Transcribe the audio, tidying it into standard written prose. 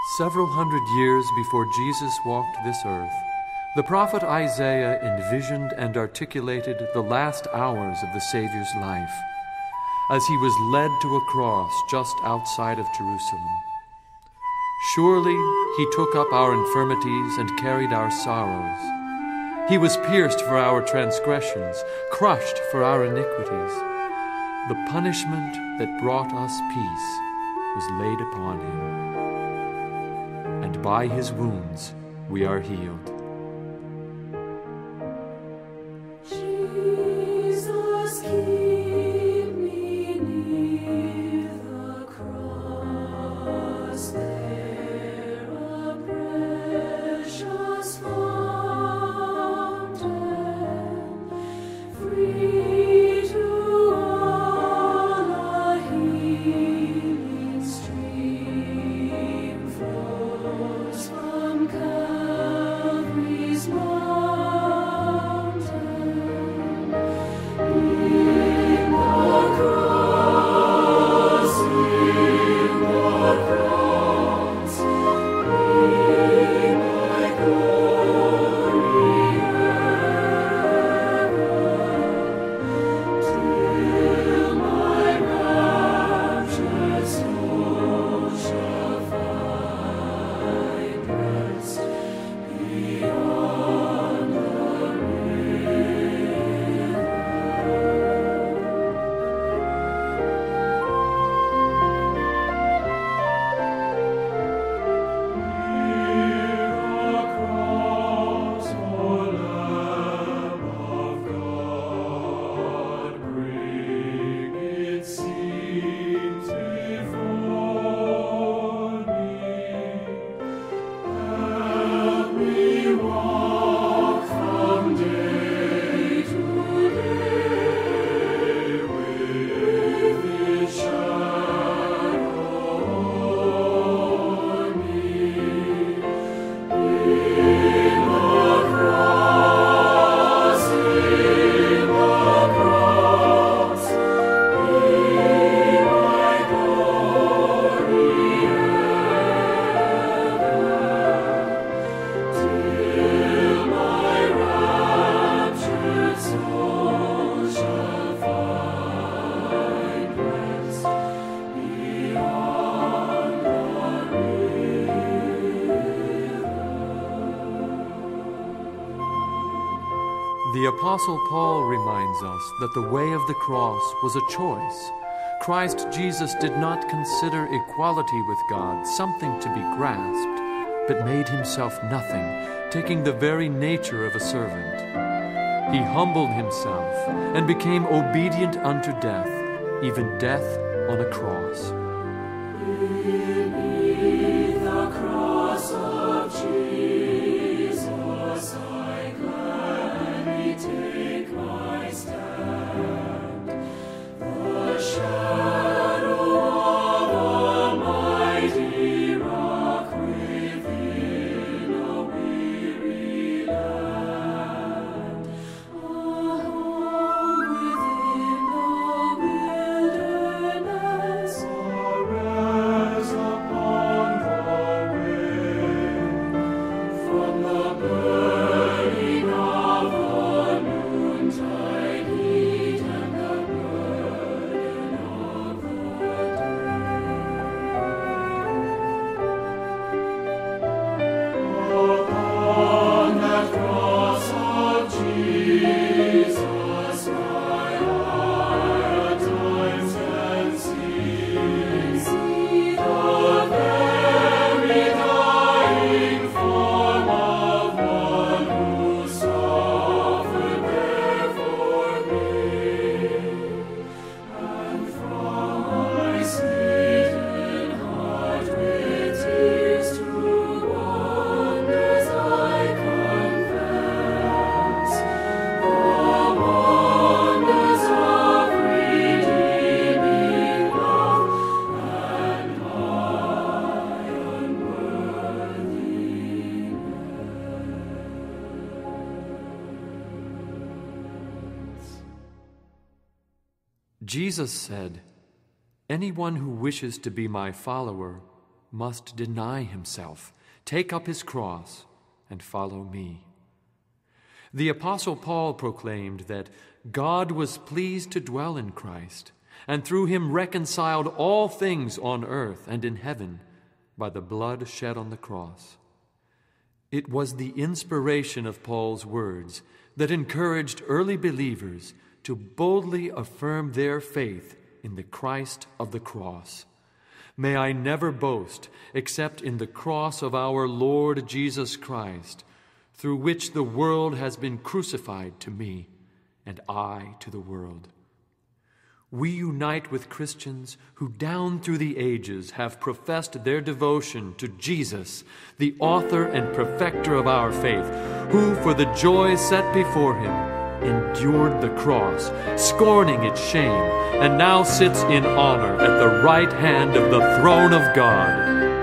Several hundred years before Jesus walked this earth, the prophet Isaiah envisioned and articulated the last hours of the Savior's life as he was led to a cross just outside of Jerusalem. Surely he took up our infirmities and carried our sorrows. He was pierced for our transgressions, crushed for our iniquities. The punishment that brought us peace was laid upon him, and by his wounds we are healed. Jesus, keep me near the cross, there a precious fountain, free to all a healing stream flows from Calvary's mountain. In the cross, be my glory ever, till my raptured soul shall find rest beyond the The Apostle Paul reminds us that the way of the cross was a choice. Christ Jesus did not consider equality with God something to be grasped, but made himself nothing, taking the very nature of a servant. He humbled himself and became obedient unto death, even death on a cross. Beneath the cross of Jesus, I gladly take my stand. The shadow of a mighty rock within a weary land, a home within the wilderness. Upon the wind, from the burning of the noontide heat and the burden of the day. Upon that cross of Jesus, my heart at times can see the very dying form of one who suffered there for me, and from my smitten heart with tears true wonders I confess, the wonders of redeeming love and my unworthiness. Jesus said, "Anyone who wishes to be my follower must deny himself, take up his cross, and follow me. The Apostle Paul proclaimed that God was pleased to dwell in Christ, and through him reconciled all things on earth and in heaven by the blood shed on the cross. It was the inspiration of Paul's words that encouraged early believers to boldly affirm their faith in the Christ of the cross. May I never boast except in the cross of our Lord Jesus Christ, through which the world has been crucified to me, and I to the world. We unite with Christians who down through the ages have professed their devotion to Jesus, the author and perfecter of our faith, who for the joy set before him endured the cross, scorning its shame, and now sits in honor at the right hand of the throne of God.